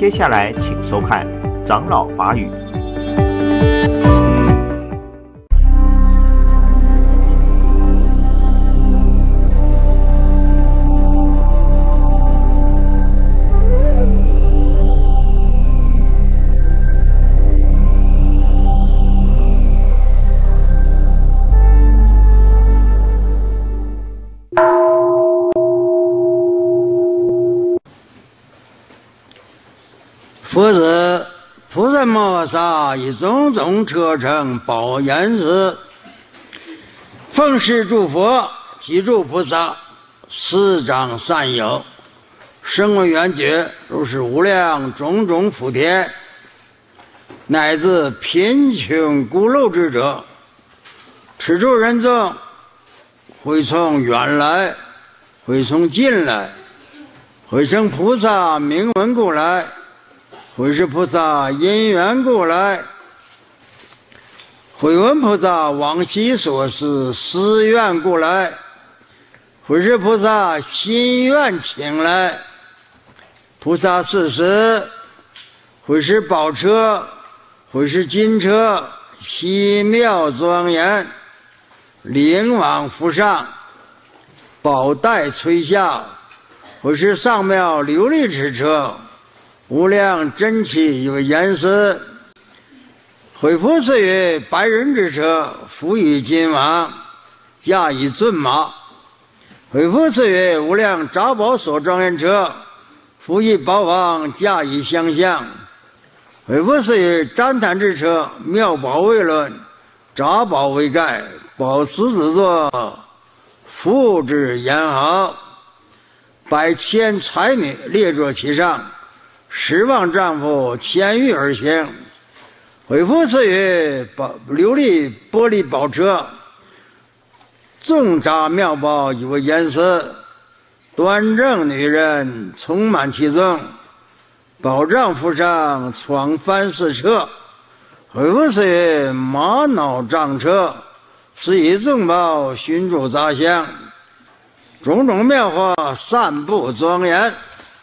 接下来请收看长老法语。 佛是菩萨摩萨以种种车乘报言时，奉事诸佛及诸菩萨，四长善友，声闻缘觉，如是无量种种福田，乃至贫穷孤陋之者，持诸人众，会从远来，会从近来，会生菩萨名闻故来，会是菩萨因缘故来，会闻菩萨往昔所示誓愿故来，会是菩萨心愿请来，菩萨事实，会是宝车，会是金车，奇妙庄严，灵往浮上，宝带垂下，会是上妙琉璃之车，无量珍奇有颜色，回复赐予白人之车，辅以金王，驾以骏马；回复赐予无量杂宝所庄严车，辅以宝王，驾以香象；回复赐予旃檀之车，妙宝为轮，杂宝为盖，宝石之座，复之言好，百千才女列坐其上，十万丈夫千余而行，回复赐予琉璃玻璃宝车，众杂妙宝以为颜色，端正女人充满其中，宝杖扶上闯翻四车，回复赐予玛瑙杖车，是以众宝熏注杂香，种种妙法散布庄严。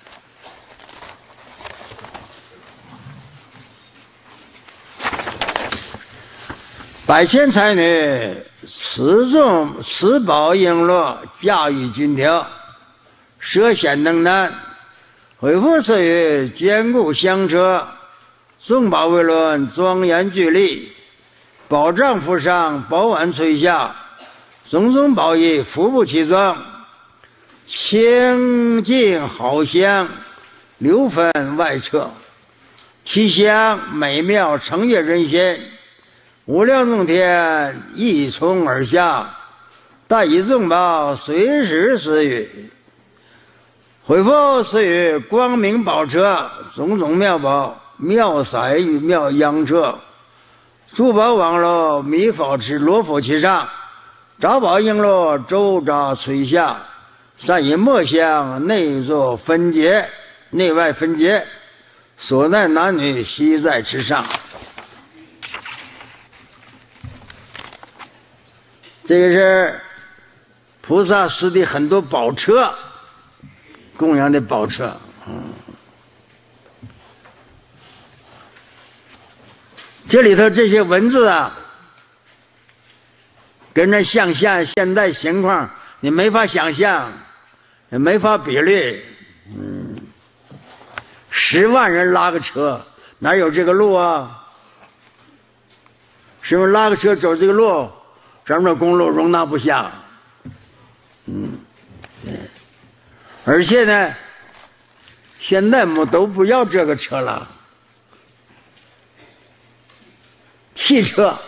百千才女持宝璎珞，驾驭金条，涉险登难，回复赐予坚固香车，众宝为轮，庄严巨丽，宝杖扶上，宝碗垂下，种种宝衣服布其中，清净好香，流分外侧，其香美妙，成悦人心。无量众天一冲而下，但以众宝随时施予，回复赐予光明宝车，种种妙宝，妙色与妙央车，珠宝网络，弥宝池罗浮其上，杂宝璎珞周匝垂下，善以墨香内作分结，内外分结，所奈男女悉在其上。这个是菩萨施的很多宝车，供养的宝车。这里头这些文字啊，跟着现代情况，你没法想象，也没法比喻。10万人拉个车，哪有这个路啊？是不是拉个车走这个路？咱们的公路容纳不下，而且呢，现在都不要这个车了，汽车、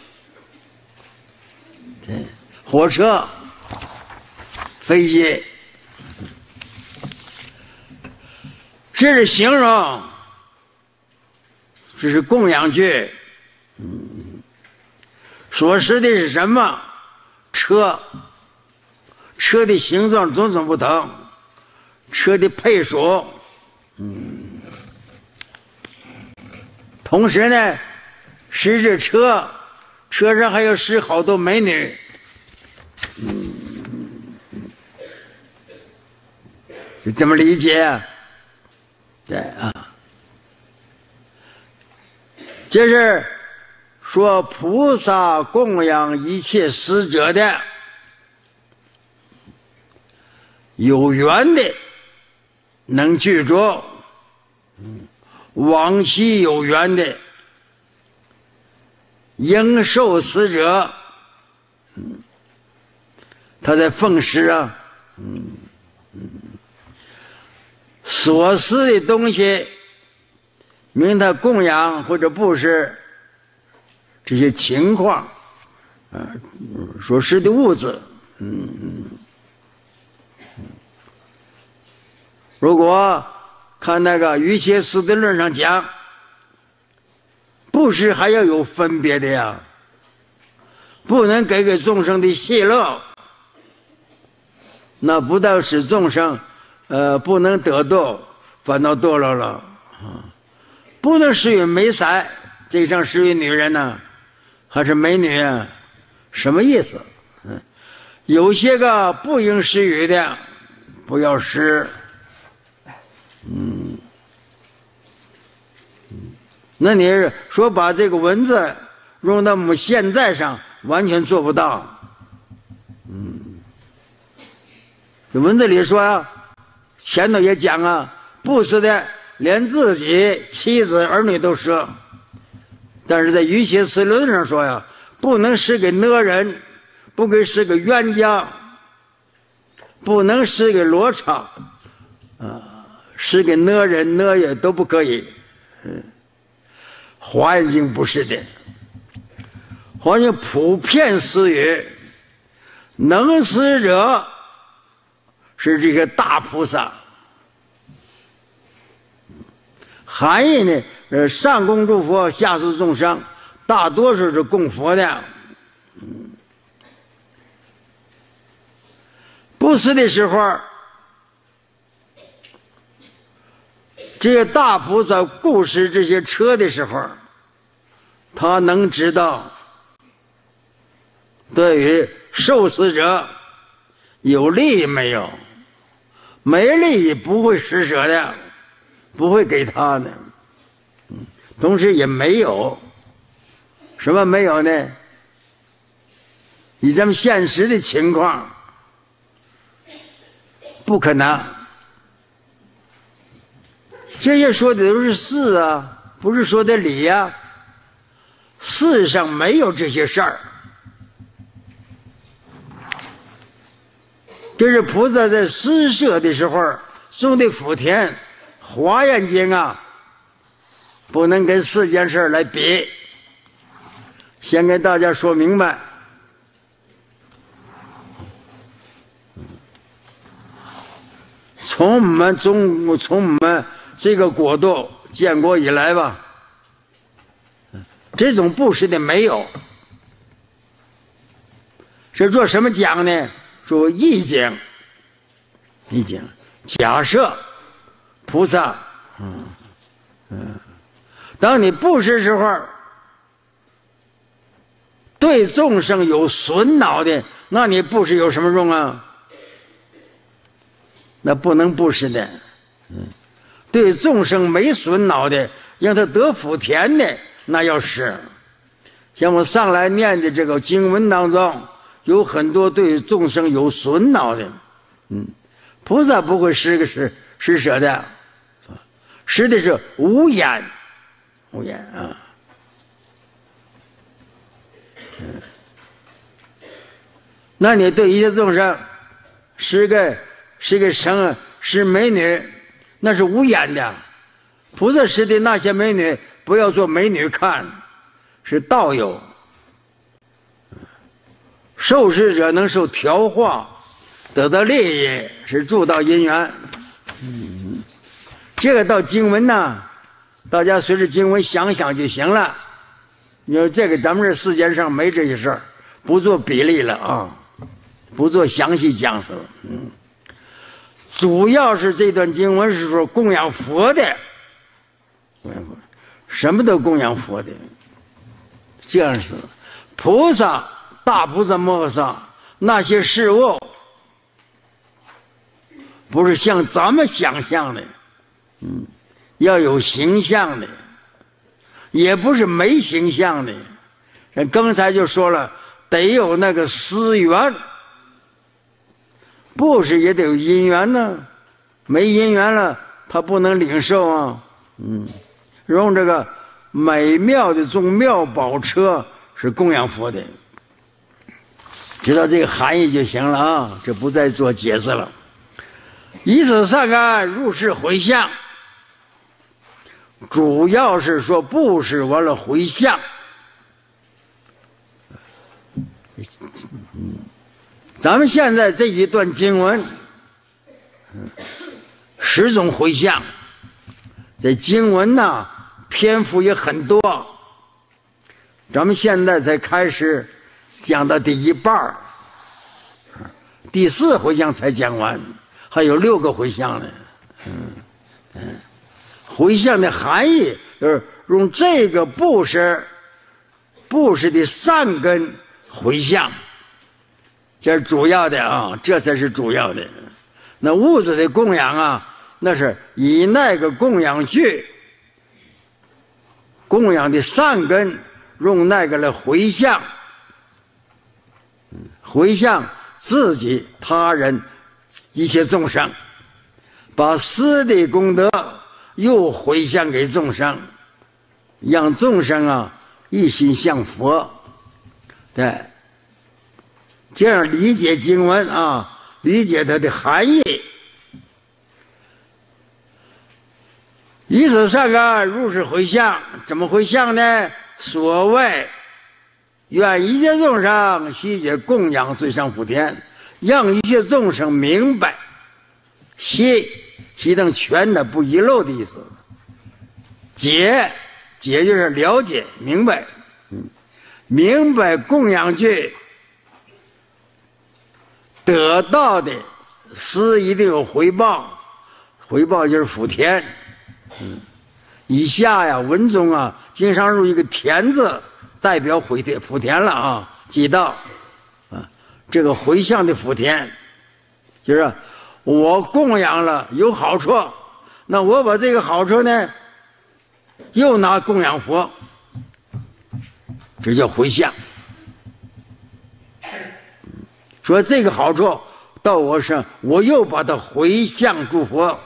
火车、飞机，这是形容，这是供养句。所示的是什么？车的形状种种不同，车的配属，同时呢，使这车上还有使好多美女，是怎么理解啊？对啊， 这是说菩萨供养一切死者的，有缘的能具足，往昔有缘的应受死者，他在奉食啊，所施的东西，明他供养或者布施这些情况，所施的物质，如果看那个《瑜伽师地论》上讲，布施还要有分别的呀，不能给众生的喜乐，那不但使众生不能得度，反倒堕落了。不能施予美色，这上施予女人呢，还是美女啊？什么意思？有些个不应施予的，不要施。那你说把这个文字用到我们现在上，完全做不到。这文字里说啊，前头也讲啊，布施的连自己妻子儿女都舍，但是在瑜伽师论上说呀，不能施给哪人，不给施给冤家，不能施给罗刹，施给哪人哪也都不可以。华严经不是的，华严普遍施予，能施者是这个大菩萨。含义呢，上供诸佛，下施众生，大多数是供佛的。布施的时候，这些大菩萨顾施这些车的时候，他能知道对于受施者有利益没有，没利益不会施舍的，不会给他的。同时也没有什么没有呢？以咱们现实的情况，不可能。这些说的都是事啊，不是说的理呀。世上没有这些事儿。这是菩萨在施舍的时候种的福田，华严经啊，不能跟世间事来比。先给大家说明白。从我们这个国度建国以来吧，这种布施的没有。是做什么讲呢？做意境。意境假设菩萨，当你布施时候，对众生有损恼的，那你布施有什么用啊？那不能布施的。对众生没损恼的，让他得福田的，那要施。像我上来念的这个经文当中，有很多对众生有损恼的，菩萨不会施舍的，施的是无眼，无眼啊。那你对一切众生施个生施美女，那是无眼的。菩萨施的那些美女，不要做美女看，是道友。受施者能受调化，得到利益，是助道因缘。这个到经文呢，大家随着经文想想就行了。你说这个咱们这世间上没这些事儿，不做比例了啊，不做详细讲述。主要是这段经文是说供养佛的，什么都供养佛的。这样是菩萨、大菩萨、摩诃萨那些事物，不是像咱们想象的，要有形象的， 也不是没形象的。人刚才就说了，得有那个思源，布施也得有因缘呢，没因缘了，他不能领受啊。用这个美妙的众妙宝车是供养佛的，知道这个含义就行了啊，这不再做解释了。以此善根入世回向，主要是说布施完了回向。咱们现在这一段经文10种回向，这经文呢篇幅也很多，咱们现在才开始讲到第一半，第4回向才讲完，还有6个回向呢。回向的含义就是用这个布施的善根回向，这是主要的啊，这才是主要的。那物质的供养啊，那是以那个供养具供养的善根，用那个来回向，回向自己、他人、一切众生，把私的功德又回向给众生，让众生啊一心向佛。对，这样理解经文啊，理解它的含义。以此善根入世回向，怎么回向呢？所谓愿一切众生悉皆供养最上福田，让一切众生明白，悉等全的不遗漏的意思。解就是了解明白，明白供养具得到的施一定有回报，回报就是福田。以下呀文中啊经常入一个田字，代表福田了啊，记到啊，这个回向的福田就是我供养了有好处，那我把这个好处呢又拿供养佛，这叫回向。说这个好处到我身，我又把它回向诸佛，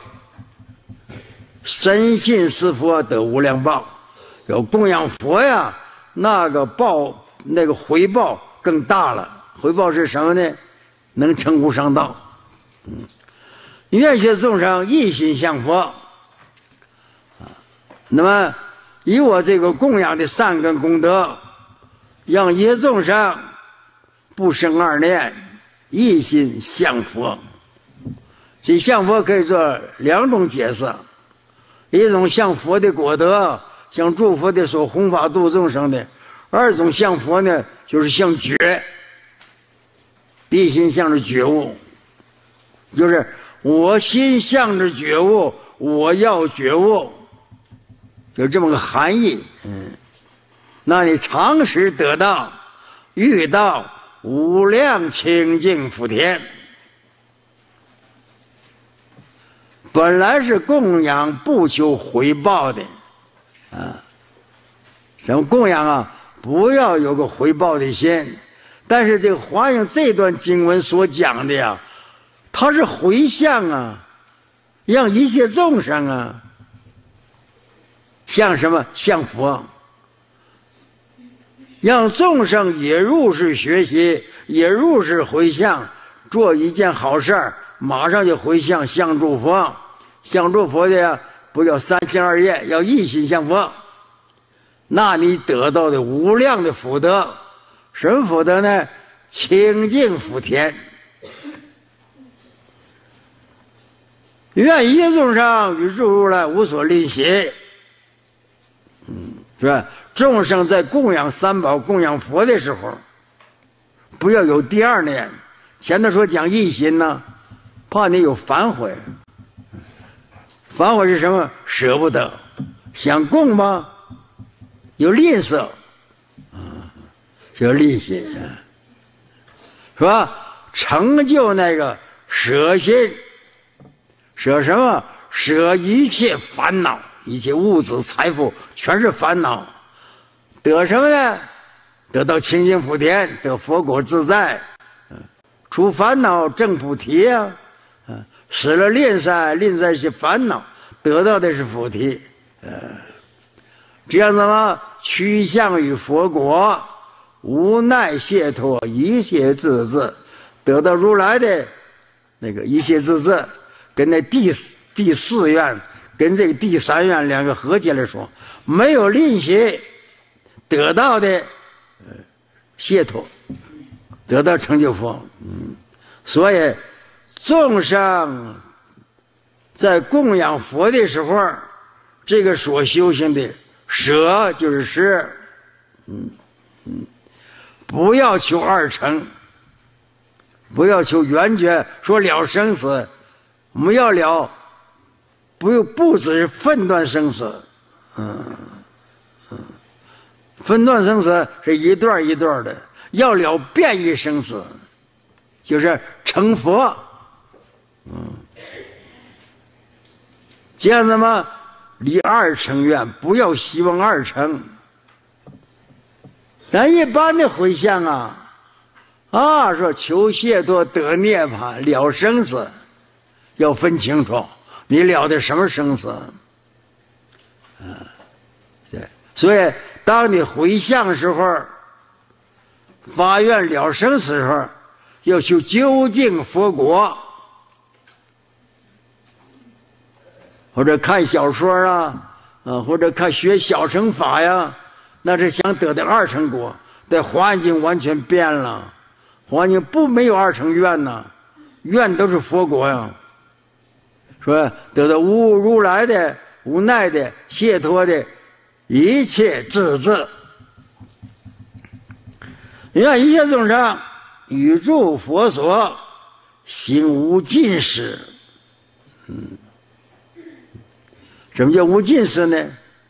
深信是佛得无量报。有供养佛呀，那个回报更大了。回报是什么呢？能成无上道。愿一切众生一心向佛，那么以我这个供养的善根功德，让一切众生不生二念，一心向佛。这向佛可以做2种解释，一种向佛的果德，向诸佛的所弘法度众生的；二种向佛呢，就是向觉，一心向着觉悟，就是我心向着觉悟，我要觉悟，就这么个含义。那你常时得到遇到无量清净福田。本来是供养不求回报的啊，什么供养啊，不要有个回报的心。但是这个华严这段经文所讲的呀，它是回向啊，让一切众生啊向什么？向佛，让众生也入世学习，也入世回向，做一件好事儿，马上就回向向诸佛。向诸佛的呀，不要3心2业，要一心向佛。那你得到的无量的福德，什么福德呢？清净福田。愿一切众生与诸如来无所吝惜。是吧？众生在供养三宝、供养佛的时候，不要有第2念。前头说讲一心呢，怕你有反悔。反悔是什么？舍不得，想供吗？有吝啬，叫吝惜，是吧？成就那个舍心，舍什么？舍一切烦恼，一切物质财富全是烦恼， 得什么呢？得到清净福田，得佛果自在，除烦恼证菩提啊，使了吝啬是烦恼，得到的是菩提，这样子嘛，趋向于佛果，无奈解脱，一切自治，得到如来的那个一切自治，跟那第四愿跟这个第三愿两个合起来说，没有吝惜，得到的解脱，得到成就佛。所以众生在供养佛的时候，这个所修行的舍就是施，不要求二乘，不要求圆觉，说了生死，我们要了，不只是分段生死，分段生死是一段一段的，要了变异生死，就是成佛，这样子嘛，离二乘愿，不要希望二乘。咱一般的回向说求解脱得涅槃了生死，要分清楚你了的什么生死，对，所以当你回向时候，发愿了生死时候，要求究竟佛果，或者看小说或者看学小乘法呀，那是想得的二乘果，但环境完全变了，环境没有二乘愿愿都是佛果呀。说得到无如来的无奈的解脱的一切自治，愿一切众生宇宙佛所行无尽时。什么叫无尽时呢？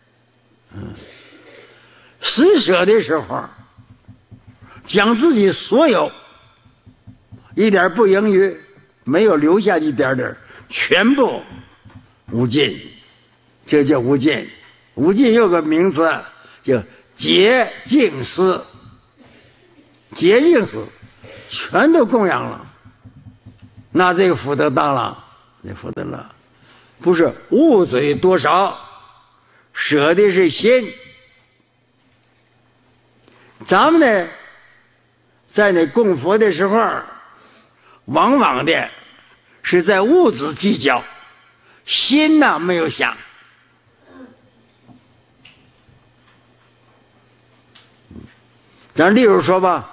施舍的时候，将自己所有一点不盈余，没有留下一点点，全部无尽，这叫无尽。无尽有个名词叫洁净施，洁净施全都供养了，那这个福德大了，那福德了。不是物质有多少，舍的是心。咱们呢，在那供佛的时候，往往的是在物质计较，心没有想。咱例如说吧，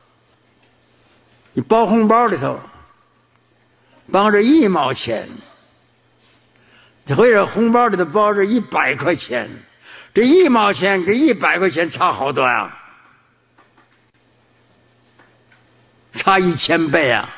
你包红包里头包着1毛钱，或者红包里头包着100块钱，这1毛钱跟100块钱差好多呀，差1000倍啊！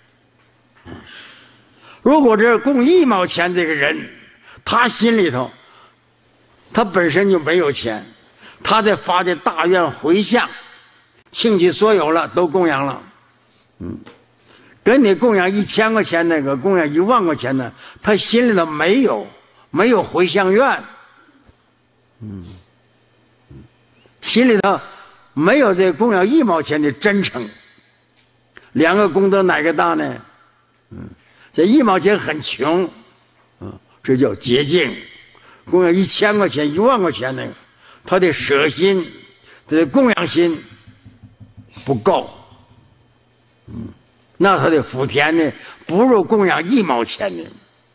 如果这供1毛钱这个人，他心里头，他本身就没有钱，他在发的大愿回向，倾其所有了，都供养了，跟你供养1000块钱那个，供养1万块钱的，他心里头没有回向愿，心里头没有这供养1毛钱的真诚。两个功德哪个大呢？这1毛钱很穷，这叫洁净。供养1000块钱、1万块钱那个，他的舍心、他的供养心不够，那他的福田呢，不如供养1毛钱的。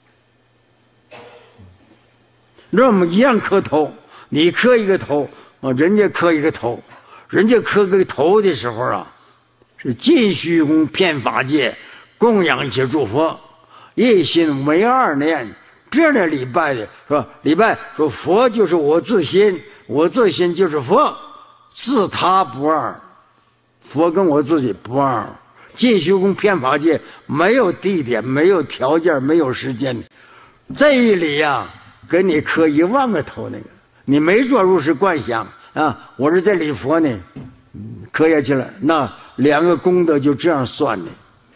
那我们一样磕头，你磕一个头人家磕一个头，人家磕个头的时候是尽虚空遍法界供养一切诸佛，一心唯二念，这样的礼拜的说礼拜说佛就是我自心，我自心就是佛，自他不二，佛跟我自己不二，尽虚空遍法界没有地点，没有条件，没有时间，这一礼跟你磕1万个头那个，你没做如是观想我是在礼佛呢，磕下去了，那2个功德就这样算的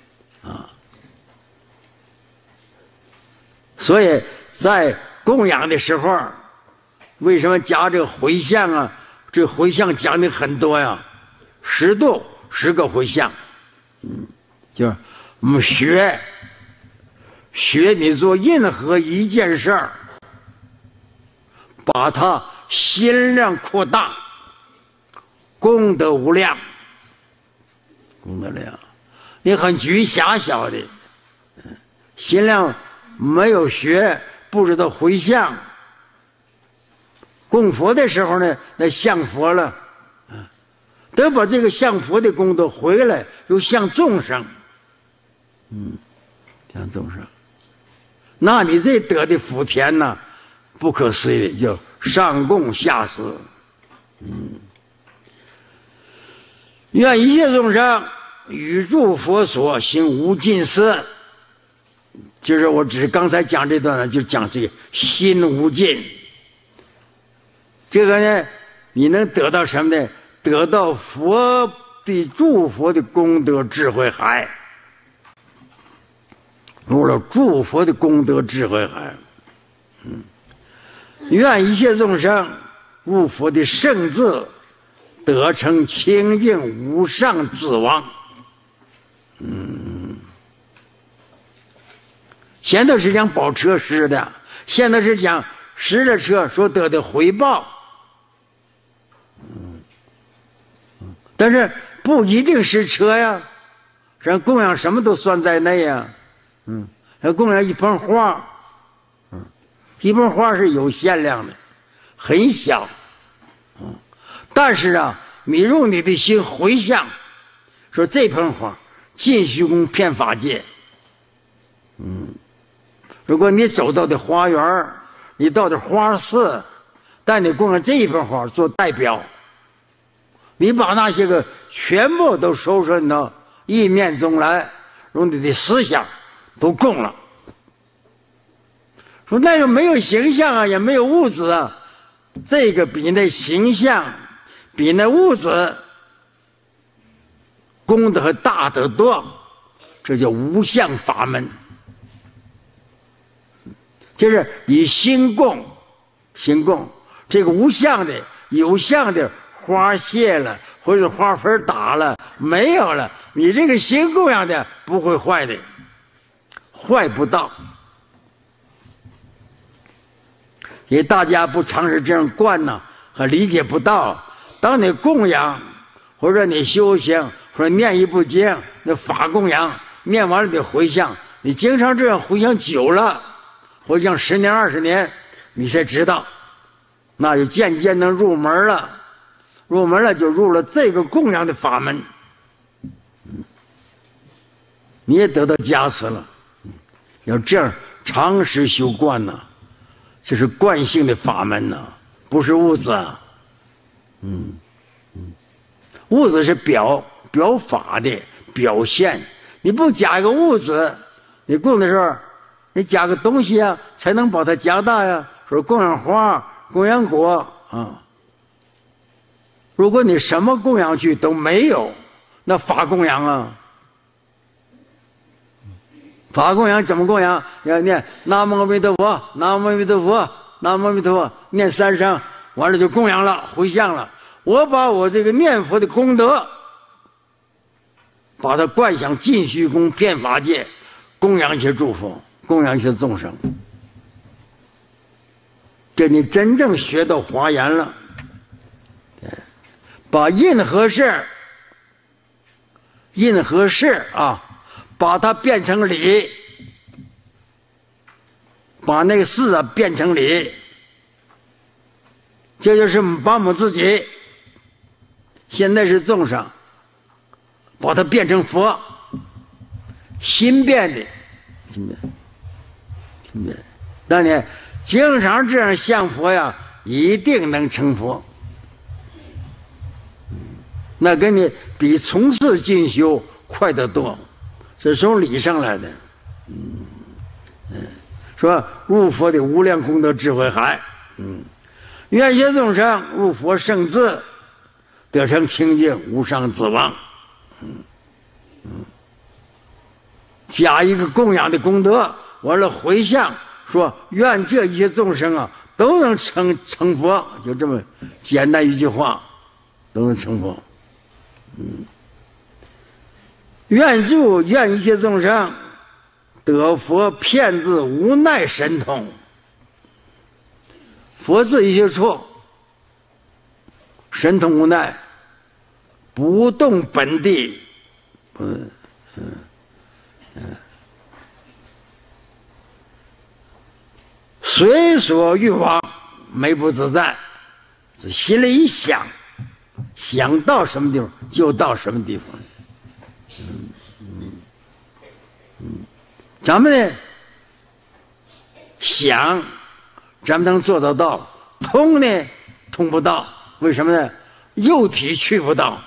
所以在供养的时候，为什么加这个回向这回向讲的很多呀，10度10个回向，就是我们学你做任何一件事儿，把它心量扩大，功德无量，功德量。你很局狭小的，心量没有学，不知道回向。供佛的时候呢，那向佛了，得把这个向佛的功德回来，又向众生，向众生。那你这得的福田呢，不可思议的，叫上供下施。愿一切众生与诸佛所行无尽思。就是我只是刚才讲这段呢，就讲这个心无尽。这个呢，你能得到什么呢？得到佛的诸佛的功德智慧海。入了诸佛的功德智慧海。愿一切众生入佛的圣智，得成清净无上自王。前头是讲保车施的，现在是讲施了车所得的回报。但是不一定是车呀，人供养什么都算在内呀。供养一盆花，一盆花是有限量的，很小。但是啊，你用你的心回向，说这盆花尽虚空遍法界。如果你走到的花园，你到的花寺，但你供养这一盆花做代表，你把那些个全部都收摄到意念中来，用你的思想都供了。说那个没有形象啊，也没有物质啊，这个比那形象比那物质功德大得多，这叫无相法门。就是以心供，心供这个无相的、有相的花谢了，或者花盆打了，没有了，你这个心供养的不会坏的，坏不到。因为大家不常是这样惯呢，和理解不到。当你供养或者你修行，或者念一部经，那法供养念完了得回向，你经常这样回向久了，回向10年20年，你才知道，那就渐渐能入门了。入门了就入了这个供养的法门，你也得到加持了。要这样长时修观呢，这是惯性的法门呢，不是物质啊。物质是表法的表现，你不加一个物质，你供的时候，你加个东西啊，才能把它加大呀。说供养花、供养果啊。如果你什么供养去都没有，那法供养啊，法供养怎么供养？要念南无阿弥陀佛，南无阿弥陀佛，南无阿弥陀佛，念3声，完了就供养了，回向了。我把我这个念佛的功德，把它灌向尽虚空遍法界，供养一些诸佛，供养一些众生。这你真正学到华严了。把任何事啊，把它变成理，把那个事啊变成理，这就是把我们自己现在是众生，把它变成佛，心变的，心变。当你经常这样向佛呀，一定能成佛。那跟你比从事进修快得多，这是从理上来的。说入佛的无量功德智慧海，愿一切众生入佛圣智，得成清净无上自王。加一个供养的功德，完了回向说愿这一切众生啊， 都能成佛，就这么简单一句话，都能成佛。愿助愿一切众生得佛遍自无奈神通。佛自一切处，神通无奈，不动本地，随所欲往，没不自在。这心里一想，想到什么地方就到什么地方。咱们呢，想，咱们能做得到；通呢，通不到。为什么呢？肉体去不到。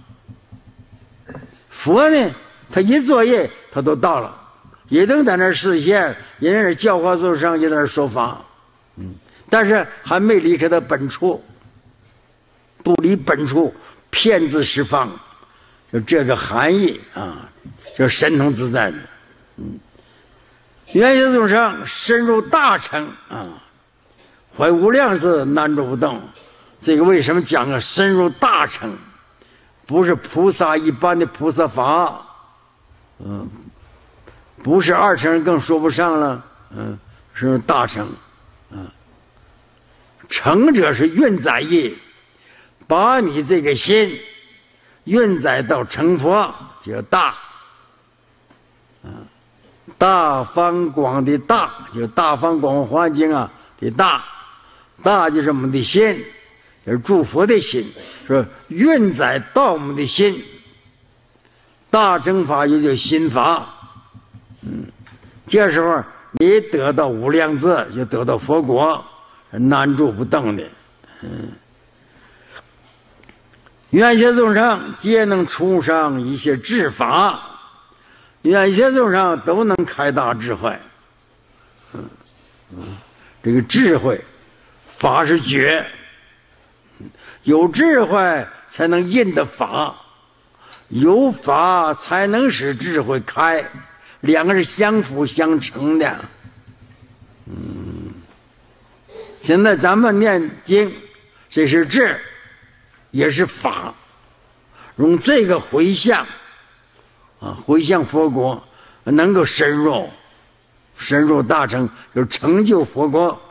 佛呢，他一作业，他都到了，也能在那儿示现，也在那儿教化众生，也在那儿说法。但是还没离开他本处，不离本处，遍自十方，就这个含义啊，就神通自在的。愿一切众生深入大乘啊，怀无量智，难住不动。这个为什么讲个深入大乘？不是菩萨一般的菩萨法，不是二乘更说不上了，是大乘，乘者是运载业，把你这个心运载到成佛，叫大。大方广的大，就大方广环境啊的大，大就是我们的心，就是诸佛的心，是运载到我们的心。大乘法又叫心法，这时候你得到无量智，就得到佛国，难住不动的。愿一切众生皆能出上一切智法。愿一切众生都能开大智慧，这个智慧，法是觉，有智慧才能印的法，有法才能使智慧开，两个是相辅相成的。现在咱们念经，这是智，也是法，用这个回向。回向佛国，能够深入大乘，就是成就佛国。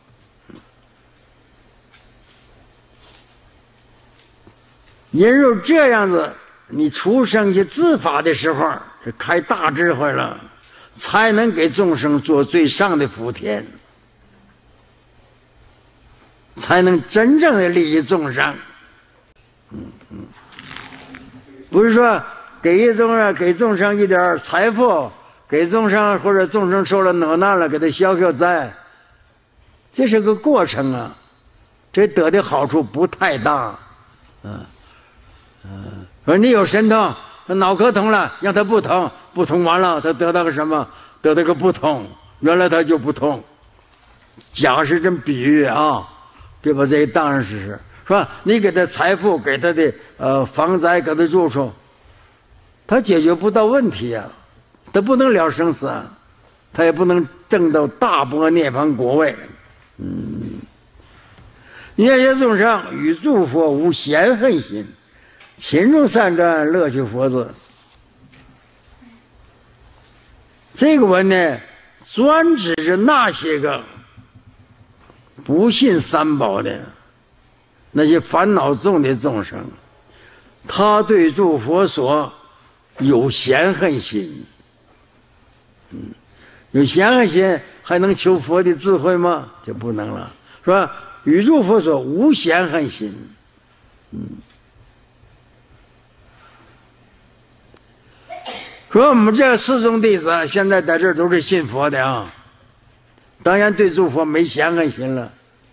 因为这样子，你出生去自法的时候，开大智慧了，才能给众生做最上的福田，才能真正的利益众生。不是说给众生一点财富，给众生或者众生受了恼难了，给他消灾，这是个过程啊，这得的好处不太大。说你有神通，脑壳痛了，让他不痛，不痛完了，他得到个什么？得到个不痛，原来他就不痛。假是这么比喻啊，别把这个当成是吧？你给他财富，给他的房宅，给他住处。他解决不到问题啊，他不能了生死啊，他也不能证到大般涅槃果位。愿一切众生与诸佛无嫌恨心，勤种善根，乐修佛子。这个文呢，专指着那些个不信三宝的那些烦恼重的众生，他对诸佛所有嫌恨心。有嫌恨心还能求佛的智慧吗？就不能了，是吧？与诸佛所无嫌恨心。说我们这四众弟子现在在这儿都是信佛的啊，当然对诸佛没嫌恨心了。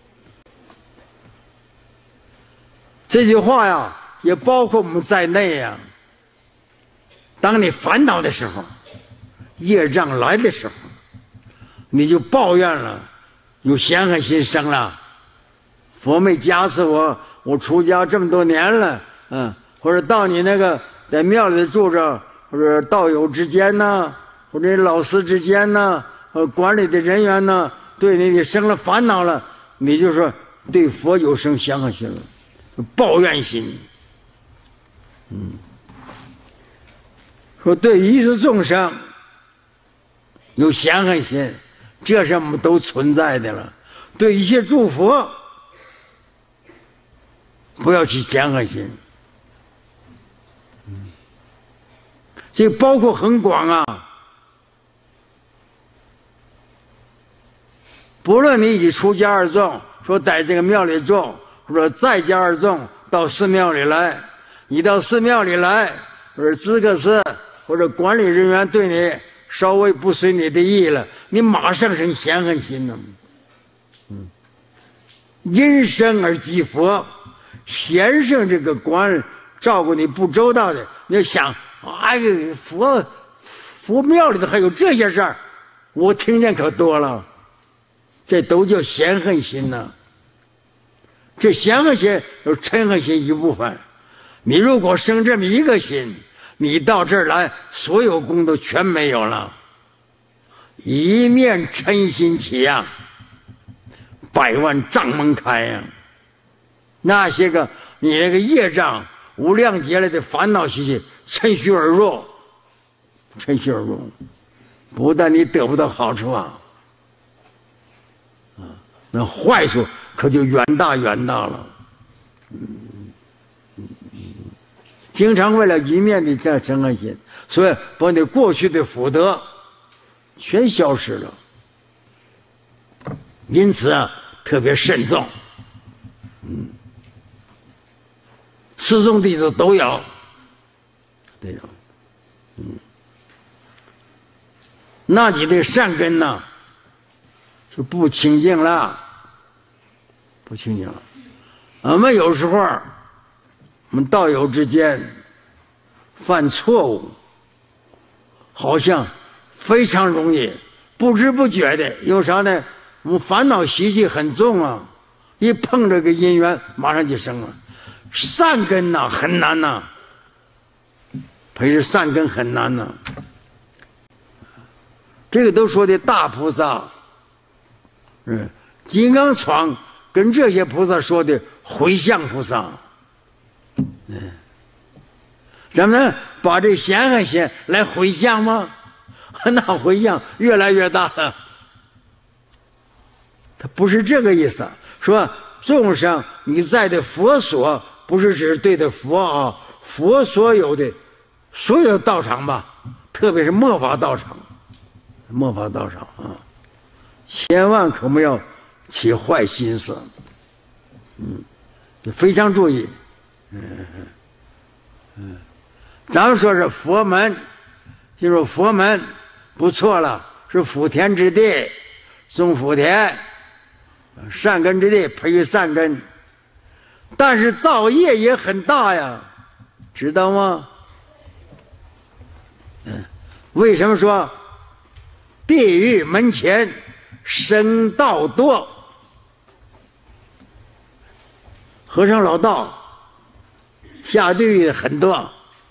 这句话呀，也包括我们在内呀。当你烦恼的时候，业障来的时候，你就抱怨了，有嫌恨心生了。佛没加持我出家这么多年了，或者到你那个在庙里住着，或者道友之间呢，或者老师之间呢，管理的人员呢，对你生了烦恼了， 你就说对佛有生嫌恶心了，抱怨心。说对一切众生有嫌恶心，这是我们都存在的了。对一切诸佛不要起嫌恶心。这包括很广啊，不论你以出家而众，说在这个庙里种，或者在家而众，到寺庙里来，你到寺庙里来，或者资格司或者管理人员对你稍微不随你的意了，你马上生嫌恨心呢。因生而积佛，先生这个官照顾你不周到的，你要想，哎呀，佛庙里头还有这些事儿，我听见可多了，这都叫嫌恨心呢。这嫌恨心有嗔恨心一部分，你如果生这么一个心，你到这儿来，所有功都全没有了。一面嗔心起呀，百万障门开呀。那些个你那个业障无量劫来的烦恼习气趁虚而入，趁虚而入，不但你得不到好处啊，那坏处可就远大远大了。经常为了一面的这嗔恨心，所以把你过去的福德全消失了。因此啊，特别慎重。四众弟子都有，都有。那你的善根呢，就不清净了，不清净了。我们有时候，我们道友之间犯错误，好像非常容易，不知不觉的，有啥呢？我们烦恼习气很重啊，一碰这个因缘，马上就生了。善根呐，很难呐，培植善根很难呐。这个都说的大菩萨，金刚幢跟这些菩萨说的回向菩萨，咱们能把这嫌恨心来回向吗？那回向越来越大了。他不是这个意思，说众生你在的佛所，不是只是对的佛啊，佛所有的所有道场吧，特别是末法道场，末法道场啊，千万可不要起坏心思，非常注意。咱们说是佛门，就说佛门不错了，是福田之地，种福田，善根之地，培育善根。但是造业也很大呀，知道吗？为什么说地狱门前僧道多？和尚老道下地狱很多。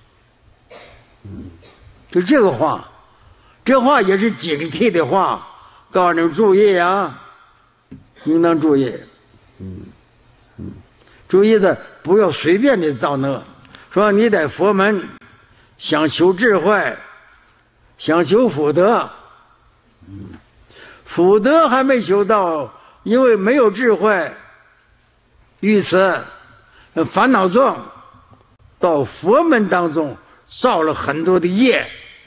就这个话，这话也是警惕的话，告诉你们注意啊，应当注意。注意的不要随便的造恶，说你在佛门想求智慧，想求福德，福德还没求到，因为没有智慧，于此烦恼重，到佛门当中造了很多的业。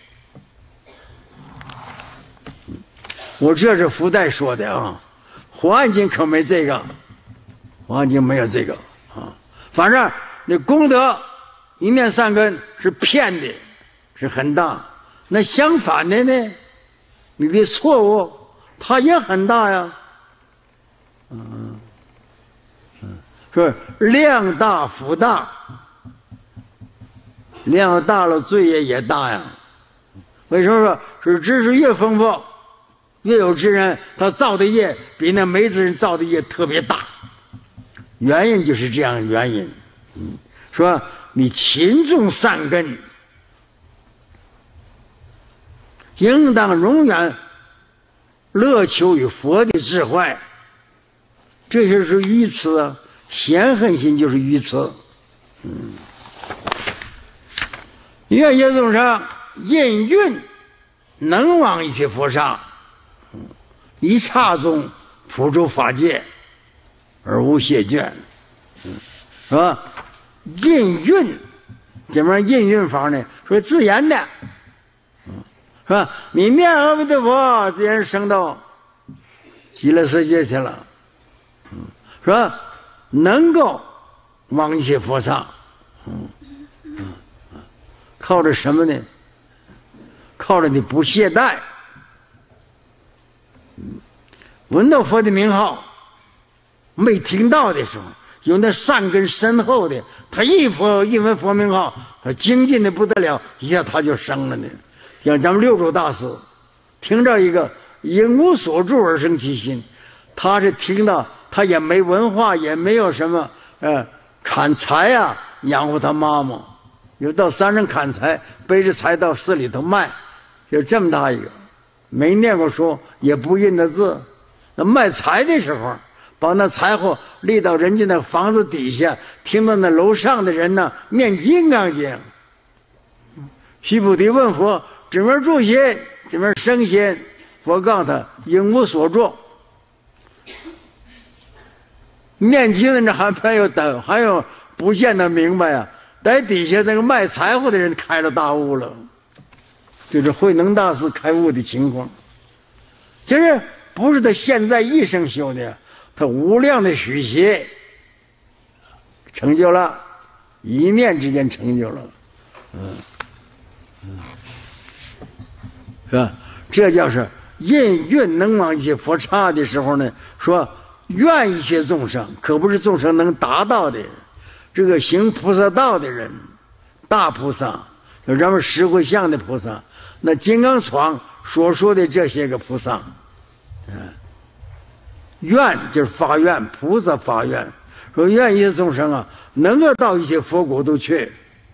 我这是福袋说的啊，《华严经》可没这个，《华严经》没有这个啊。反正你功德一念善根是骗的，是很大。那相反的呢，你的错误它也很大呀。说量大福大，量大了罪业也大呀。为什么说是知识越丰富，越有知人，他造的业比那没知人造的业特别大？原因就是这样的原因。说你勤种善根，应当永远乐求于佛的智慧， 这些是愚痴啊，显恨心就是愚痴。愿界众生因运能往一切佛刹，一刹中普诸法界而无懈倦，是吧？因运怎么样？因运法呢？说自然的，是吧？你念阿弥陀佛，自然升到极乐世界去了，是吧？能够往一些佛刹，靠着什么呢？靠着你不懈怠，闻到佛的名号，没听到的时候，有那善根深厚的，他一闻佛名号，他精进的不得了，一下他就生了呢。像咱们六祖大师，听着一个因无所住而生其心，他是听到，他也没文化，也没有什么砍柴啊，养活他妈妈，有到山上砍柴，背着柴到市里头卖，就这么大一个，没念过书，也不认得字。那卖柴的时候，把那柴火立到人家那房子底下，听到那楼上的人呢念金刚经。须菩提问佛：怎么住心？怎么生心？佛告诉他：应无所住。念经的人还有等，还有不见得明白呀。在底下这个卖柴火的人开了大悟了，就是慧能大师开悟的情况。其实不是他现在一生修的，他无量的许邪成就了，一念之间成就了，是吧？这叫是因运能往一些佛刹的时候呢，说愿一切众生，可不是众生能达到的。这个行菩萨道的人，大菩萨，有咱们十回向的菩萨，那金刚幢所说的这些个菩萨，愿就是发愿，菩萨发愿，说愿一切众生啊，能够到一些佛国都去，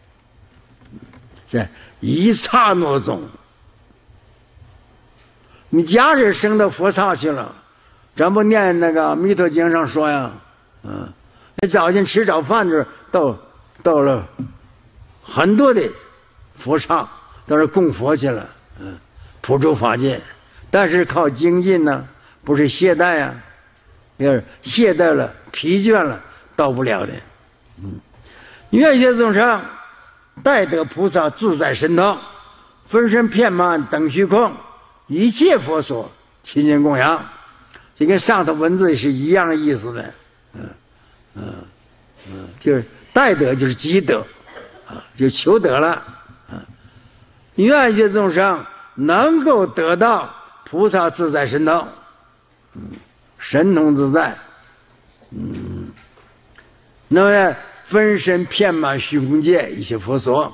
这一刹那中，你假使升到佛刹去了，咱不念那个弥陀经上说呀，那早晨吃早饭的时候，到了很多的佛刹，到这供佛去了，普诸法界。但是靠精进呢，不是懈怠啊，要是懈怠了、疲倦了，到不了的。愿一切众生待得菩萨自在神通，分身遍满等虚空，一切佛所亲近供养。这跟上头文字是一样的意思的。就是待得就是积德，就求得了。愿一切众生能够得到菩萨自在神通，神通自在，那么分身遍满虚空界一切佛所，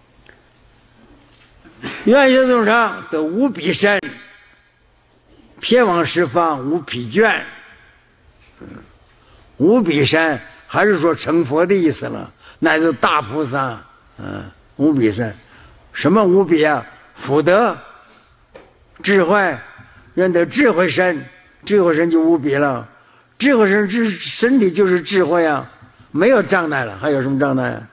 愿一切众生得无比身，遍往十方无疲倦。无比身还是说成佛的意思了，乃至大菩萨，无比身，什么无比啊？福德、智慧，愿得智慧身，智慧身就无比了。智慧身身体就是智慧啊，没有障碍了，还有什么障碍啊？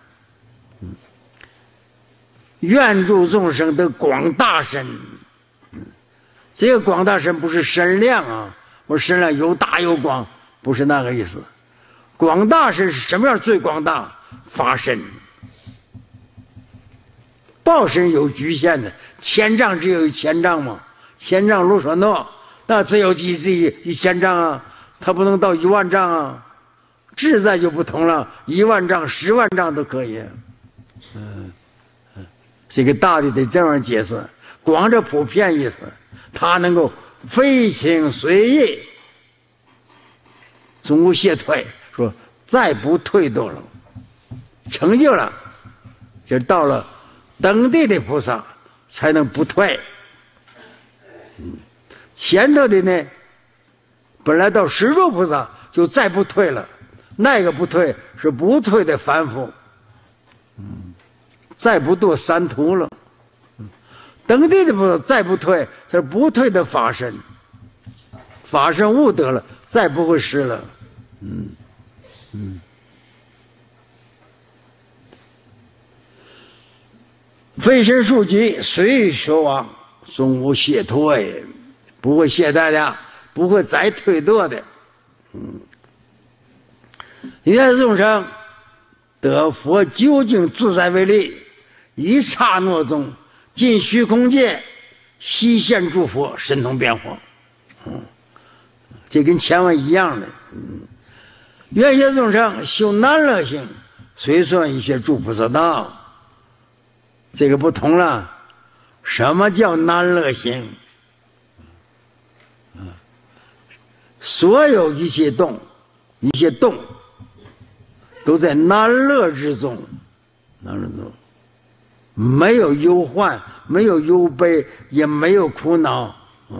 愿助众生得广大身，这个广大身不是身量啊，我身量有大有广，不是那个意思。广大身是什么样最广大？法身。报身有局限的，千丈只有1000丈嘛，千丈卢舍那，那只有1000丈啊，它不能到10000丈啊。志在就不同了，10000丈、10万丈都可以。这个大的得这样解释，广着普遍意思，它能够飞行随意，总无懈退。说再不退堕了，成就了，就到了登地的菩萨才能不退。前头的呢，本来到十住菩萨就再不退了，那个不退是不退的凡夫，再不堕三途了。登地的菩萨再不退，他是不退的法身，法身悟得了，再不会失了。 飞身庶几，随学往，终无懈退，不会懈怠的，不会再退堕的。愿众生得佛究竟自在为力，一刹那中尽虚空界，悉现诸佛，神通变化。这跟前文一样的。愿些众生修难乐行，随顺一切诸菩萨道。这个不同了，什么叫难乐行？所有一切动都在难乐之中，没有忧患，没有忧悲，也没有苦恼。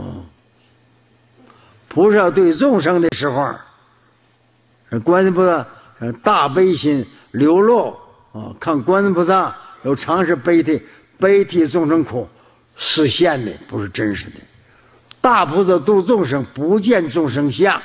菩萨对众生的时候，观世菩萨大悲心流露看观世菩萨有常是悲替众生苦，实现的不是真实的。大菩萨度众生不见众生相，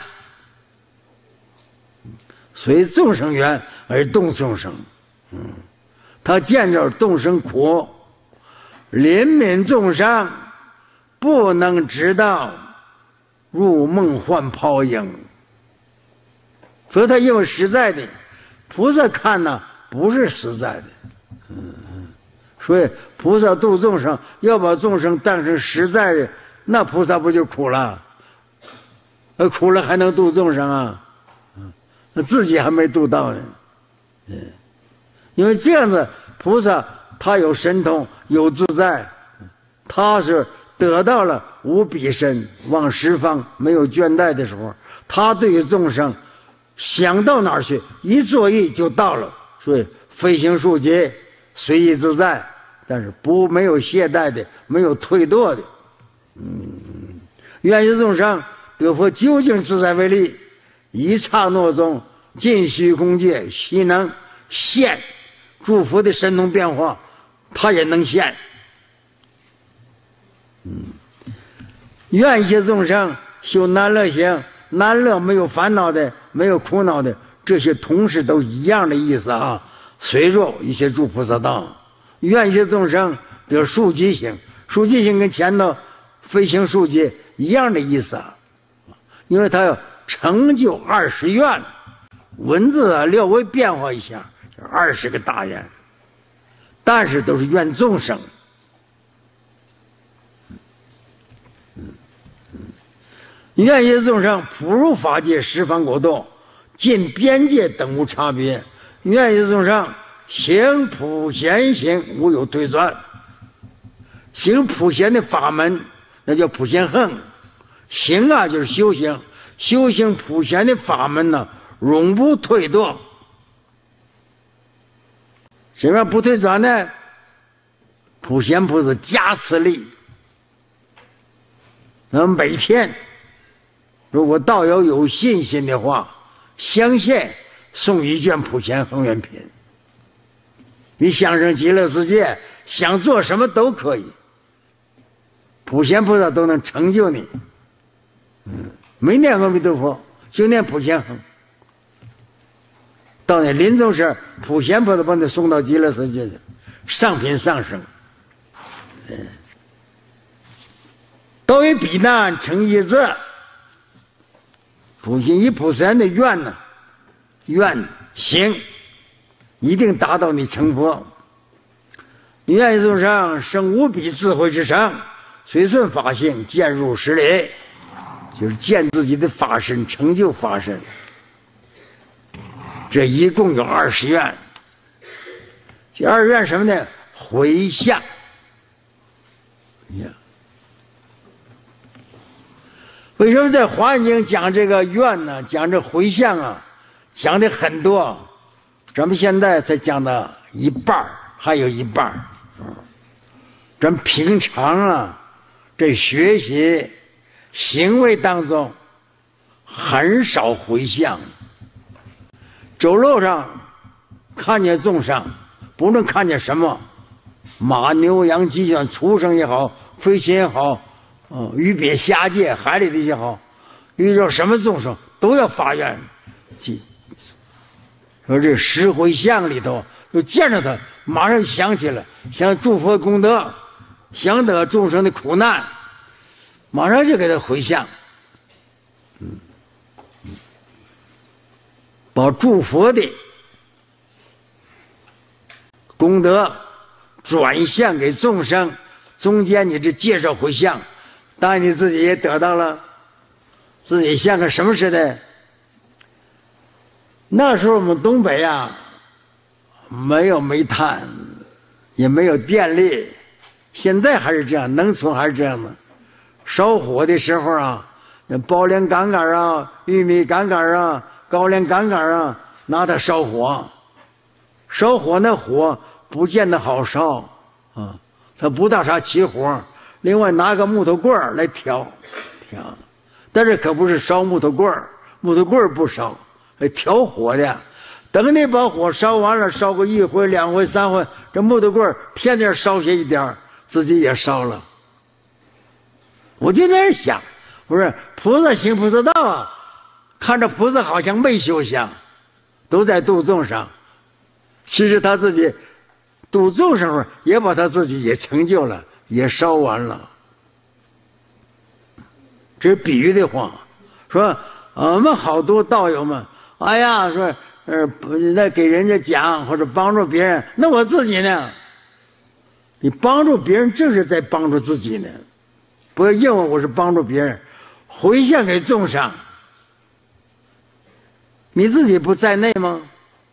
随众生缘而动众生。他见着众生苦，怜悯众生，不能知道入梦幻泡影。所以他因为实在的，菩萨看呢不是实在的。所以菩萨度众生要把众生当成实在的，那菩萨不就苦了？苦了还能度众生啊？那自己还没度到呢。因为这样子菩萨他有神通有自在，他是得到了无比身往十方没有倦怠的时候，他对于众生想到哪儿去一作意就到了。所以飞行数节随意自在，但是没有懈怠的，没有退堕的。愿以众生得佛究竟自在为力，一刹那中尽虚空界，悉能现诸佛的神通变化，他也能现。愿一切众生修难乐行，难乐没有烦恼的，没有苦恼的，这些同时都一样的意思啊。随入一切诸菩萨道，愿一切众生得数即行，数即行跟前头飞行数即一样的意思啊。因为他要成就20愿，文字略微变化一下，20个大愿，但是都是愿众生。愿一切众生普入法界十方国度，尽边界等无差别。愿一切众生行普贤行，无有退转。行普贤的法门，那叫普贤行。行啊，就是修行，修行普贤的法门呢，永不退堕。什么不退转呢？普贤菩萨加持力。那么每天，如果道友有信心的话，相信送一卷普贤恒愿品，你想生极乐世界，想做什么都可以，普贤菩萨都能成就你。没念阿弥陀佛，就念普贤恒，到你临终时，普贤菩萨把你送到极乐世界去，上品上生。都以彼难成一字，普贤以普贤的愿呢，愿行一定达到你成佛。愿以众生生无比智慧之城，随顺法性，渐入实理，就是见自己的法身，成就法身。这一共有20愿。这2愿什么呢？回向。为什么在《华严经》讲这个愿呢？讲这回向啊，讲的很多，咱们现在才讲到一半，还有一半。咱们平常啊，这学习行为当中很少回向。走路上看见众生，不论看见什么，马牛羊鸡犬畜生也好，飞禽也好，鱼鳖虾界海里的也好，遇到什么众生都要发愿， 说这十回向里头，就见着他，马上想起来，想诸佛功德，想得众生的苦难，马上就给他回向，把诸佛的功德转向给众生，中间你这介绍回向，当然你自己也得到了。自己像个什么似的？那时候我们东北啊，没有煤炭，也没有电力，现在还是这样，农村还是这样的。烧火的时候啊，那包莲杆杆啊、玉米杆杆啊、高粱杆杆啊，拿它烧火。烧火那火不见得好烧啊，它不大啥起火。另外拿个木头棍儿来挑，但是可不是烧木头棍儿，木头棍儿不烧，挑火的。等你把火烧完了，烧个1回、2回、3回，这木头棍儿天天烧些一点，自己也烧了。我就在那想，我说菩萨行菩萨道啊，看着菩萨好像没修行，都在度众生，其实他自己度众生也把他自己也成就了，也烧完了。这是比喻的话，说我们好多道友们，哎呀，说那给人家讲或者帮助别人，那我自己呢？你帮助别人正是在帮助自己呢，不要认为我是帮助别人，回向给众生，你自己不在内吗？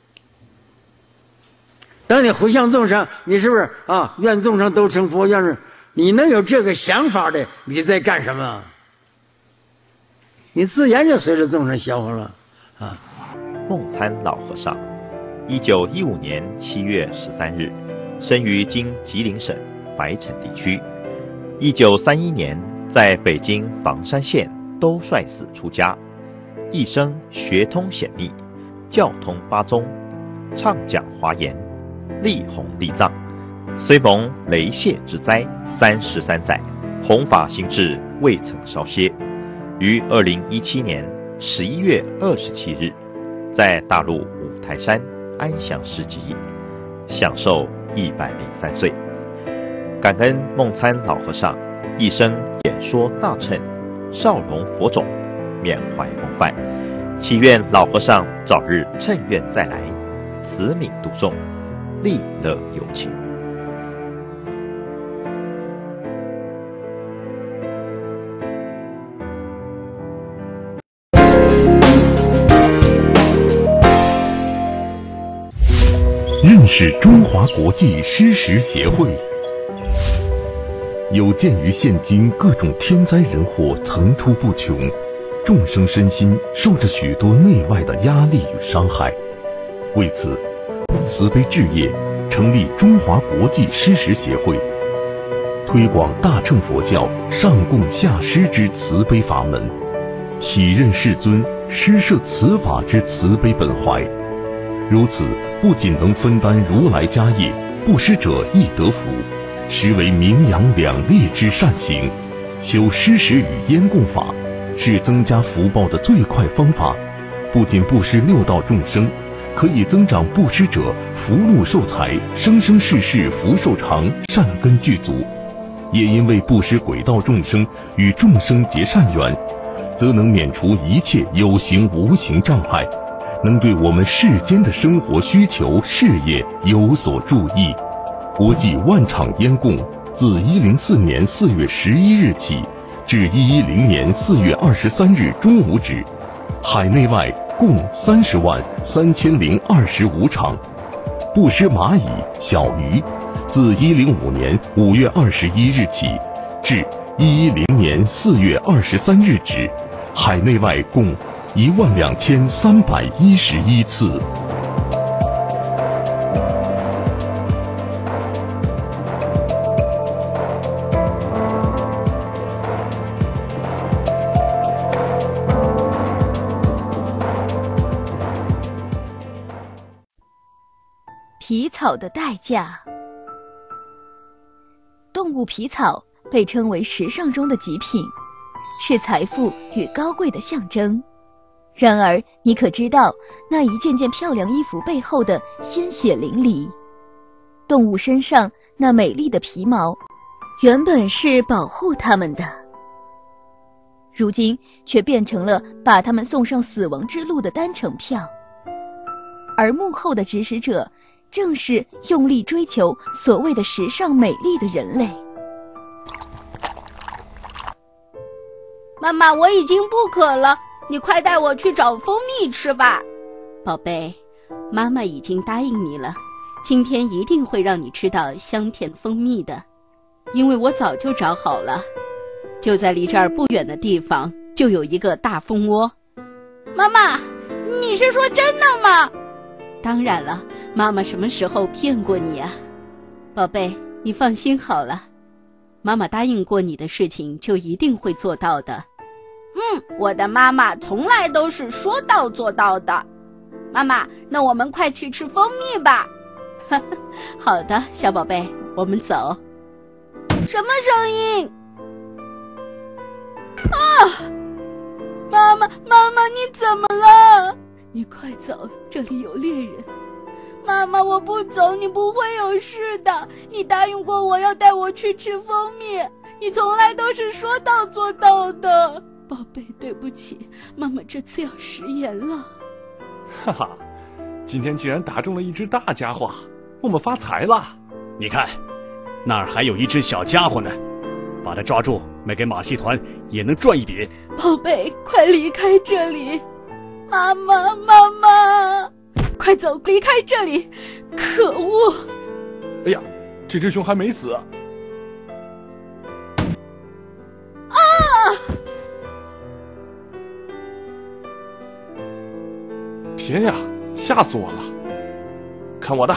当你回向众生，你是不是啊？愿众生都成佛，愿是你能有这个想法的，你在干什么？你自然就随着众生消化了啊。 梦参老和尚，1915年7月13日，生于今吉林省白城地区。1931年在北京房山县兜率寺出家，一生学通显密，教通八宗，畅讲华严，力弘地藏。虽蒙雷泄之灾33载，弘法心志未曾稍歇。于2017年11月27日，在大陆五台山安详示寂，享寿103岁。感恩梦参老和尚一生演说大乘，少容佛种，缅怀风范，祈愿老和尚早日乘愿再来，慈悯度众，利乐有情。 认识中华国际施食协会。有鉴于现今各种天灾人祸层出不穷，众生身心受着许多内外的压力与伤害，为此，慈悲置业成立中华国际施食协会，推广大乘佛教上供下施之慈悲法门，体认世尊施设此法之慈悲本怀。如此，不仅能分担如来家业，布施者亦得福，实为名扬两利之善行。修施食与烟供法，是增加福报的最快方法。不仅布施六道众生，可以增长布施者福禄寿财，生生世世福寿长，善根具足。也因为布施轨道众生与众生结善缘，则能免除一切有形无形障碍，能对我们世间的生活需求、事业有所助益。国际万场烟供自104年4月11日起至110年4月23日中午止，海内外共303025场。布施蚂蚁、小鱼，自105年5月21日起至110年4月23日止，海内外共12311次。 皮草的代价。动物皮草被称为时尚中的极品，是财富与高贵的象征。 然而，你可知道那一件件漂亮衣服背后的鲜血淋漓？动物身上那美丽的皮毛，原本是保护它们的，如今却变成了把它们送上死亡之路的单程票。而幕后的指使者，正是用力追求所谓的时尚美丽的人类。 妈妈，我已经不渴了，你快带我去找蜂蜜吃吧。 宝贝，妈妈已经答应你了，今天一定会让你吃到香甜蜂蜜的，因为我早就找好了，就在离这儿不远的地方就有一个大蜂窝。 妈妈，你是说真的吗？ 当然了，妈妈什么时候骗过你啊？宝贝，你放心好了，妈妈答应过你的事情就一定会做到的。 我的妈妈从来都是说到做到的。妈妈，那我们快去吃蜂蜜吧。 好的，小宝贝，我们走。 什么声音？啊！妈妈，你怎么了？ 你快走，这里有猎人。 妈妈，我不走，你不会有事的。你答应过我要带我去吃蜂蜜，你从来都是说到做到的。 宝贝，对不起，妈妈这次要食言了。 哈哈，今天竟然打中了一只大家伙，我们发财了。 你看，那儿还有一只小家伙呢，把它抓住，卖给马戏团也能赚一笔。 宝贝，快离开这里！ 妈妈， 快走，离开这里！可恶！ 哎呀，这只熊还没死。天呀，吓死我了！看我的！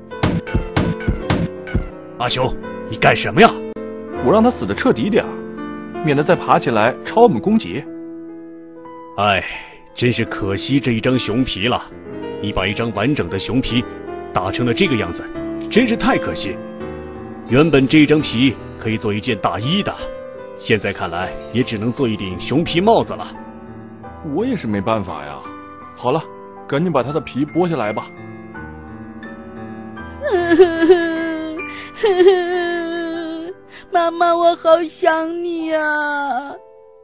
阿雄，你干什么呀？ 我让他死得彻底点儿，免得再爬起来朝我们攻击。 哎，真是可惜这一张熊皮了。你把一张完整的熊皮打成了这个样子，真是太可惜。原本这一张皮可以做一件大衣的，现在看来也只能做一顶熊皮帽子了。 我也是没办法呀。好了，赶紧把它的皮剥下来吧。 妈妈，我好想你啊。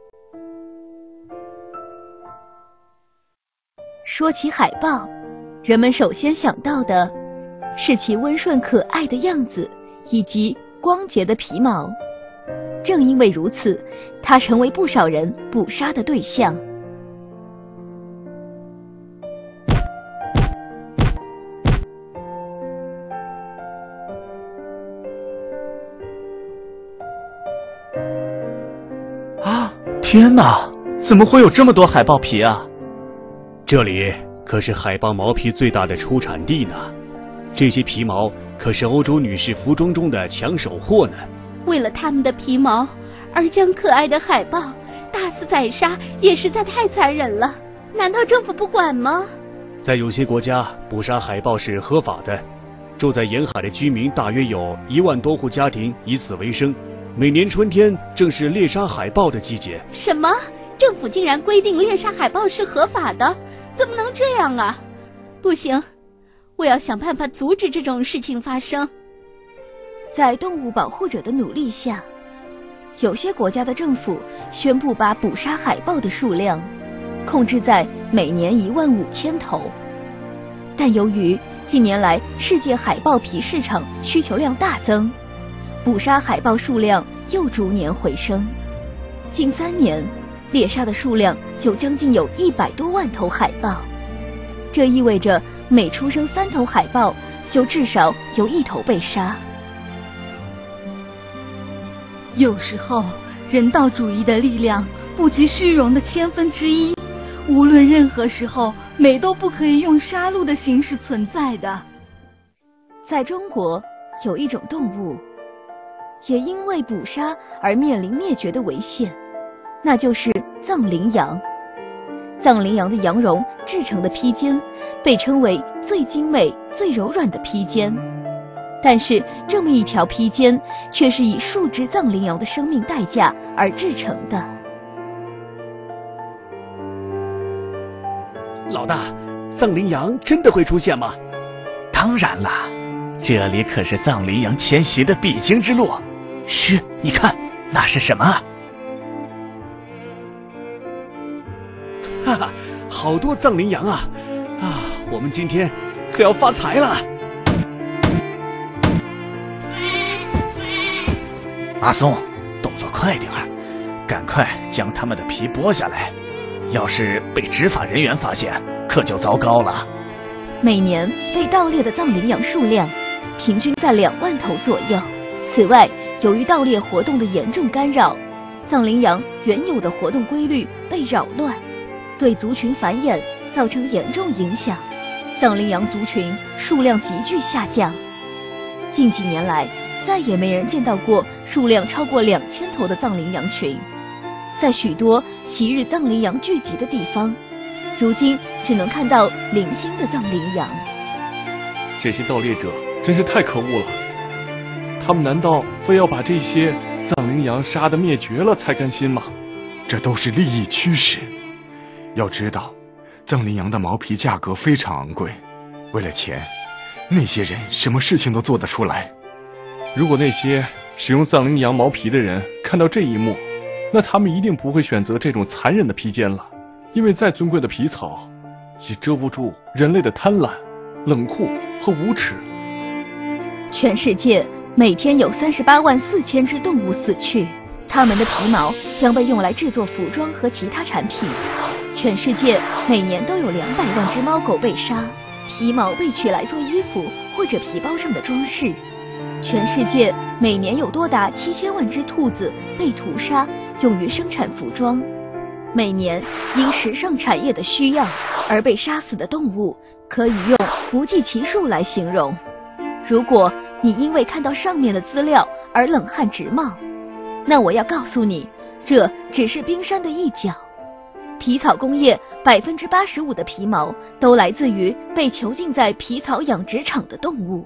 说起海豹，人们首先想到的是其温顺可爱的样子以及光洁的皮毛。正因为如此，它成为不少人捕杀的对象。 天哪，怎么会有这么多海豹皮啊？ 这里可是海豹毛皮最大的出产地呢，这些皮毛可是欧洲女士服装中的抢手货呢。 为了它们的皮毛而将可爱的海豹大肆宰杀，也实在太残忍了。 难道政府不管吗？ 在有些国家，捕杀海豹是合法的，住在沿海的居民大约有1万多户家庭以此为生。每年春天正是猎杀海豹的季节。 什么？政府竟然规定猎杀海豹是合法的？怎么能这样啊？不行，我要想办法阻止这种事情发生。 在动物保护者的努力下，有些国家的政府宣布把捕杀海豹的数量控制在每年15000头。但由于近年来世界海豹皮市场需求量大增，捕杀海豹数量又逐年回升，近3年猎杀的数量就将近有100多万头海豹。这意味着每出生3头海豹，就至少有1头被杀。 有时候，人道主义的力量不及虚荣的1/1000。无论任何时候，美都不可以用杀戮的形式存在的。 在中国，有一种动物也因为捕杀而面临灭绝的危险，那就是藏羚羊。藏羚羊的羊绒制成的披肩被称为最精美、最柔软的披肩，但是这么一条披肩却是以数只藏羚羊的生命代价而制成的。 老大，藏羚羊真的会出现吗？ 当然了，这里可是藏羚羊迁徙的必经之路。嘘，你看，那是什么？ 哈哈，好多藏羚羊啊！啊，我们今天可要发财了！ 阿松，动作快点儿，赶快将他们的皮剥下来。要是被执法人员发现，可就糟糕了。 每年被盗猎的藏羚羊数量平均在2万头左右。此外，由于盗猎活动的严重干扰，藏羚羊原有的活动规律被扰乱，对族群繁衍造成严重影响，藏羚羊族群数量急剧下降。近几年来，再也没人见到过数量超过2000头的藏羚羊群。在许多昔日藏羚羊聚集的地方，如今只能看到零星的藏羚羊。 这些盗猎者真是太可恶了，他们难道非要把这些藏羚羊杀得灭绝了才甘心吗？ 这都是利益驱使。要知道，藏羚羊的毛皮价格非常昂贵，为了钱，那些人什么事情都做得出来。 如果那些使用藏羚羊毛皮的人看到这一幕，那他们一定不会选择这种残忍的披肩了，因为再尊贵的皮草也遮不住人类的贪婪、冷酷和无耻。 全世界每天有38万4千只动物死去，它们的皮毛将被用来制作服装和其他产品。全世界每年都有200万只猫狗被杀，皮毛被取来做衣服或者皮包上的装饰。全世界每年有多达7000万只兔子被屠杀，用于生产服装。每年因时尚产业的需要而被杀死的动物，可以用不计其数来形容。如果你因为看到上面的资料而冷汗直冒，那我要告诉你，这只是冰山的一角。皮草工业85%的皮毛都来自于被囚禁在皮草养殖场的动物。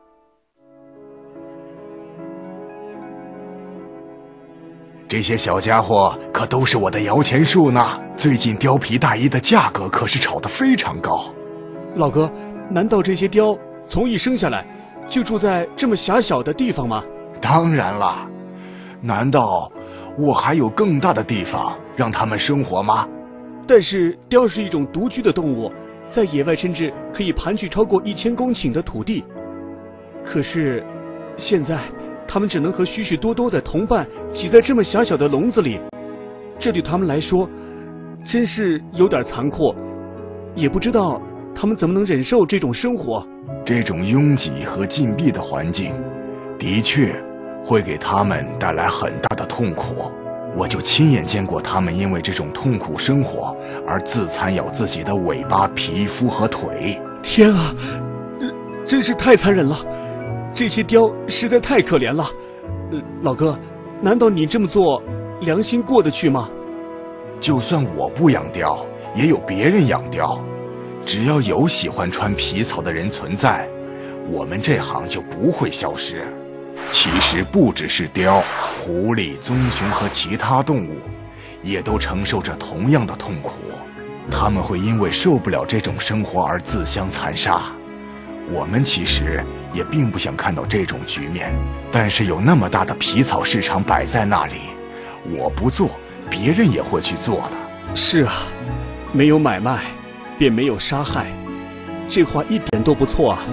这些小家伙可都是我的摇钱树呢。最近貂皮大衣的价格可是炒得非常高。 老哥，难道这些貂从一生下来就住在这么狭小的地方吗？ 当然了，难道我还有更大的地方让他们生活吗？ 但是貂是一种独居的动物，在野外甚至可以盘踞超过1000公顷的土地。可是现在他们只能和许许多多的同伴挤在这么狭小的笼子里，这对他们来说真是有点残酷，也不知道他们怎么能忍受这种生活。 这种拥挤和禁闭的环境的确会给他们带来很大的痛苦，我就亲眼见过他们因为这种痛苦生活而自残咬自己的尾巴、皮肤和腿。 天啊，真是太残忍了，这些貂实在太可怜了。老哥，难道你这么做良心过得去吗？ 就算我不养貂，也有别人养貂。只要有喜欢穿皮草的人存在，我们这行就不会消失。其实不只是貂，狐狸、棕熊和其他动物也都承受着同样的痛苦。他们会因为受不了这种生活而自相残杀。我们其实也并不想看到这种局面，但是有那么大的皮草市场摆在那里，我不做，别人也会去做的。 是啊，没有买卖便没有杀害，这话一点都不错啊。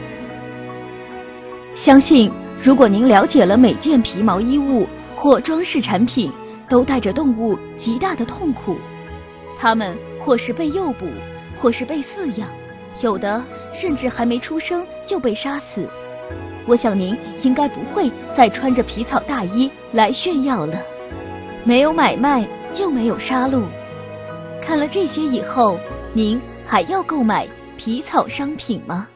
相信如果您了解了每件皮毛衣物或装饰产品都带着动物极大的痛苦，它们或是被诱捕，或是被饲养，有的甚至还没出生就被杀死，我想您应该不会再穿着皮草大衣来炫耀了。没有买卖就没有杀戮。看了这些以后，您还要购买皮草商品吗？